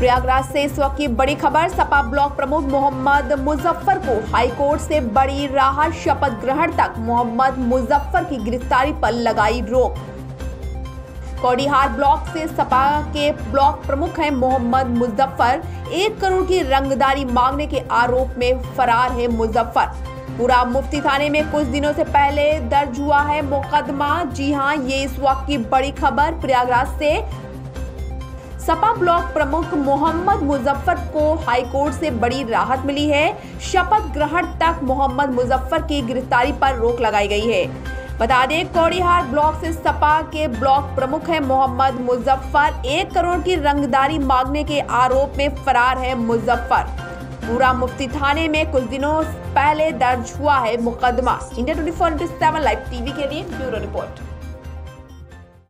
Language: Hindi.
प्रयागराज से इस वक्त की बड़ी खबर। सपा ब्लॉक प्रमुख मोहम्मद मुजफ्फर को हाईकोर्ट से बड़ी राहत। शपथ ग्रहण तक मोहम्मद मुजफ्फर की गिरफ्तारी पर लगाई रोक। कौडिहार ब्लॉक से सपा के ब्लॉक प्रमुख हैं मोहम्मद मुजफ्फर। 1 करोड़ की रंगदारी मांगने के आरोप में फरार है मुजफ्फर। पूरा मुफ्ती थाने में कुछ दिनों से पहले दर्ज हुआ है मुकदमा। जी हां, ये इस वक्त की बड़ी खबर। प्रयागराज से सपा ब्लॉक प्रमुख मोहम्मद मुजफ्फर को हाईकोर्ट से बड़ी राहत मिली है। शपथ ग्रहण तक मोहम्मद मुजफ्फर की गिरफ्तारी पर रोक लगाई गई है। बता दें, कौडिहार ब्लॉक से सपा के ब्लॉक प्रमुख हैं मोहम्मद मुजफ्फर। 1 करोड़ की रंगदारी मांगने के आरोप में फरार है मुजफ्फर। पूरा मुफ्ती थाने में कुछ दिनों पहले दर्ज हुआ है मुकदमा। इंडिया 24/7 लाइव टीवी के लिए ब्यूरो रिपोर्ट।